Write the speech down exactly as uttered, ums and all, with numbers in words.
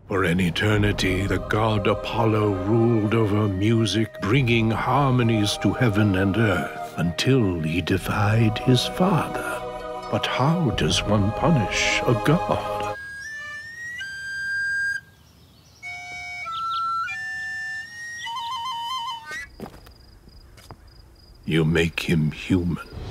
For an eternity, the god Apollo ruled over music, bringing harmonies to heaven and earth, until he defied his father. But how does one punish a god? You make him human.